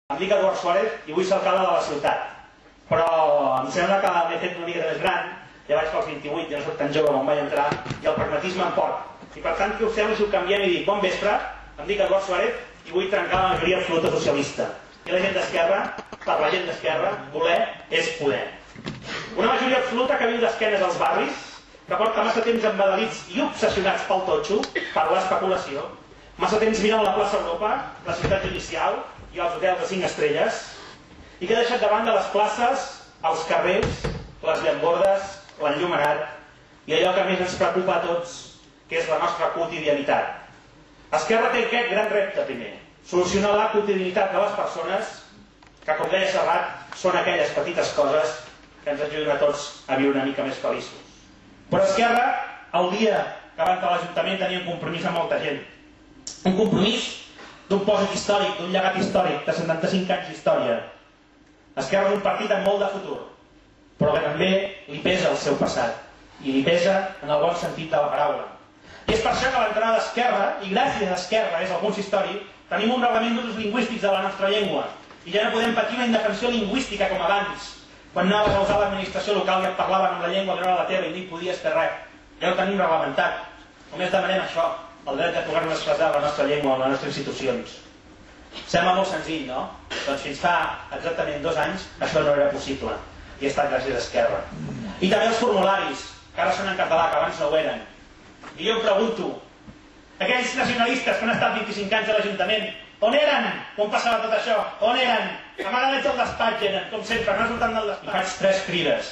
Em dic Eduard Suárez i vull ser alcalde de la ciutat, però em sembla que m'he fet una mica més gran, ja vaig pels 28, ja no soc tan jove com vaig entrar, i el pragmatisme em porta. I per tant, què us sembla si ho canviem i dic bon vespre, em dic Eduard Suárez i vull trencar la majoria absoluta socialista. I la gent d'esquerra, per la gent d'esquerra, voler és poder. Una majoria absoluta que viu d'esquenes als barris, que porta massa temps embadalits i obsessionats pel totxo, per l'especulació, massa temps mirant la plaça Europa, la ciutat judicial i els hotels de 5 estrelles, i que ha deixat de banda les places, els carrers, les llambordes, l'enllumenat i allò que més ens preocupa a tots, que és la nostra quotidianitat. Esquerra té aquest gran repte primer, solucionar la quotidianitat de les persones, que com deia Serrat, són aquelles petites coses que ens ajuden a tots a viure una mica més feliços. Però Esquerra, el dia que va entrar a l'Ajuntament, tenia un compromís amb molta gent. Un compromís d'un pòsit històric, d'un llegat històric de 75 anys d'història. Esquerra és un partit amb molt de futur, però que també li pesa el seu passat, i li pesa en el bon sentit de la paraula. I és per això que l'entrada d'Esquerra, i gràcies a Esquerra, és el consistori, tenim un reglament d'usos lingüístics de la nostra llengua, i ja no podem patir una indefensió lingüística com abans, quan anaves a usar l'administració local i et parlaven amb la llengua que no era la teva i no hi podies fer res. Ja ho tenim reglamentat. Només demanem això, el dret de poder-nos expressar la nostra llengua en les nostres institucions. Sembla molt senzill, no? Doncs fins fa exactament 2 anys això no era possible. I ha estat gràcies a Esquerra. I també els formularis, que ara són en català, que abans no ho eren. I jo em pregunto, aquells nacionalistes que han estat 25 anys a l'Ajuntament, on eren quan passava tot això? On eren? Amagadets al despatx eren, com sempre, no surten del despatx. I faig 3 crides.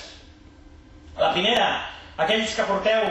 La primera, aquells que porteu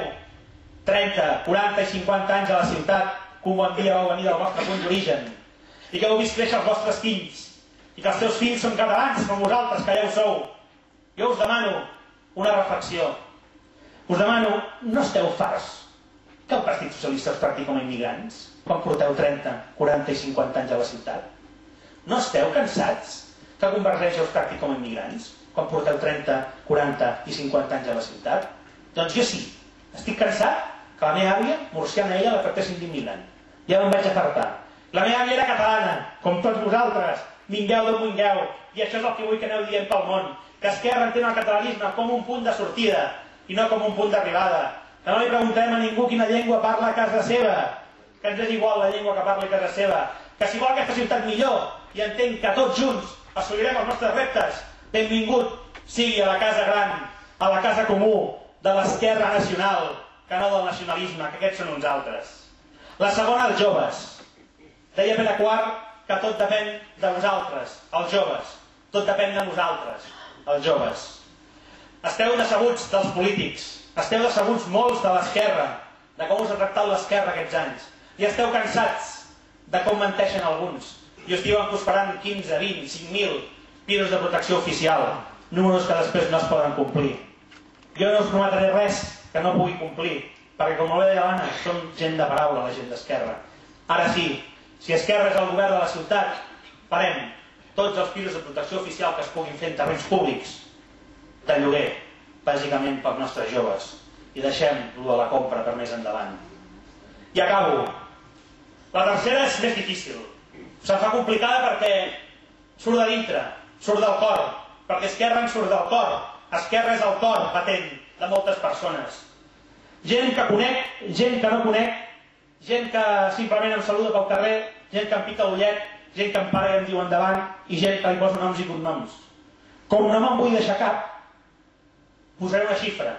30, 40 i 50 anys a la ciutat, que un bon dia vau venir del vostre punt d'origen, i que heu vist créixer els vostres fills, i que els teus fills són catalans com vosaltres, que ja ho sou. Jo us demano una reflexió. Us demano, no esteu farts que el Partit Socialista us tracti com a immigrants quan porteu 30, 40 i 50 anys a la ciutat? No esteu cansats que Convergència us tracti com a immigrants quan porteu 30, 40 i 50 anys a la ciutat? Doncs jo sí. Estic cansat que la meva àvia, murciana ella, la tractessin d'immigrant. Ja me'n vaig afartar. La meva àvia era catalana, com tots vosaltres. Vingueu d'on vingueu. I això és el que vull que aneu dient pel món. Que Esquerra entén el catalanisme com un punt de sortida i no com un punt d'arribada. Que no li preguntem a ningú quina llengua parla a casa seva. Que ens és igual la llengua que parla a casa seva. Que si vol aquesta ciutat millor i entenc que tots junts assolirem els nostres reptes, benvingut sigui a la casa gran, a la casa comú de l'esquerra nacional, que no del nacionalisme, que aquests són uns altres. La segona, els joves. Deia Pere IV que tot depèn de vosaltres, els joves. Tot depèn de nosaltres, els joves. Esteu decebuts dels polítics, esteu decebuts molts de l'esquerra, de com us ha tractat l'esquerra aquests anys, i esteu cansats de com menteixen alguns, i us diuen que us faran 15, 20, 5.000 pisos de protecció oficial, números que després no es poden complir. Jo no us prometré res que no pugui complir, perquè com molt bé deia l'Anna, som gent de paraula, la gent d'Esquerra. Ara sí, si Esquerra és el govern de la ciutat, farem tots els pisos de protecció oficial que es puguin fer en terrenys públics, de lloguer, bàsicament pels nostres joves, i deixem lo de la compra per més endavant. I acabo. La tercera és més difícil. Se fa complicada perquè surt de dintre, surt del cor, perquè Esquerra en surt del cor. Esquerra és el cor patent de moltes persones. Gent que conec, gent que no conec, gent que simplement em saluda pel carrer, gent que em pica l'ullet, gent que em para i em diu endavant, i gent que li posa noms i cognoms. Com no me'n vull deixar cap, posaré una xifra.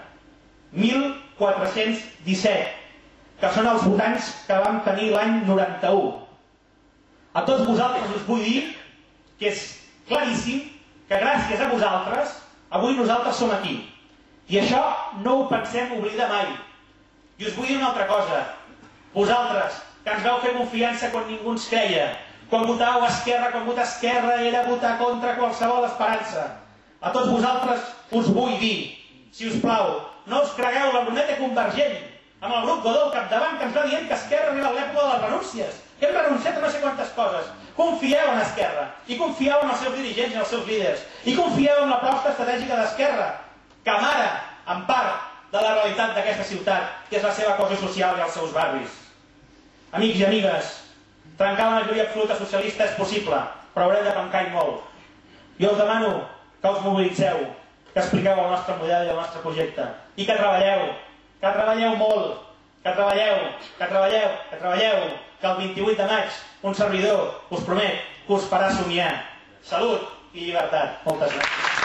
1.417, que són els votants que vam tenir l'any 91. A tots vosaltres us vull dir que és claríssim que gràcies a vosaltres avui nosaltres som aquí. I això no ho pensem oblidar mai. I us vull dir una altra cosa. Vosaltres, que ens vau fer confiança quan ningú ens creia, quan votàveu Esquerra, quan votar Esquerra era votar contra qualsevol esperança. A tots vosaltres us vull dir, si us plau, no us cregueu la brometa convergent amb el grup Godó al capdavant que ens va dient que Esquerra arriba a l'època de les renúncies, que hem renunciat a no sé quantes coses. Confieu en Esquerra, i confieu en els seus dirigents i en els seus líders, i confieu en la proposta estratègica d'Esquerra, que amara, en part, de la realitat d'aquesta ciutat, que és la seva cohesió social i els seus barris. Amics i amigues, trencar la majoria absoluta socialista és possible, però haurem de pencar i molt. Jo us demano que us mobilitzeu, que expliqueu el nostre model i el nostre projecte i que treballeu molt, que treballeu, que el 28 de maig un servidor us promet que us farà somiar. Salut i llibertat. Moltes gràcies.